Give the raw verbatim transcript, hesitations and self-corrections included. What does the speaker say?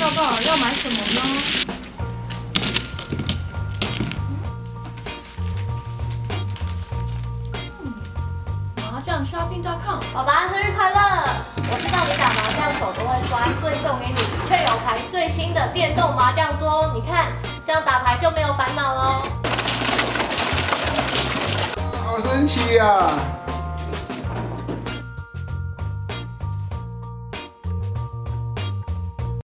报告，要买什么呢？麻将 shopping dot com， 爸爸生日快乐！我知道你打麻将手都会摔，所以送给你雀友牌最新的电动麻将桌。你看，这样打牌就没有烦恼喽。 好神奇呀！